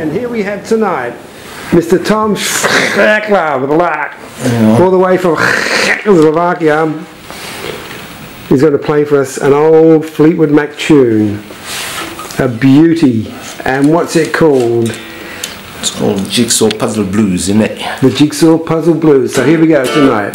And here we have tonight Mr. Tom Schreckler with a lark, all the way from Slovakia. He's going to play for us an old Fleetwood Mac tune, a beauty. And what's it called? It's called Jigsaw Puzzle Blues, isn't it? The Jigsaw Puzzle Blues. So here we go tonight.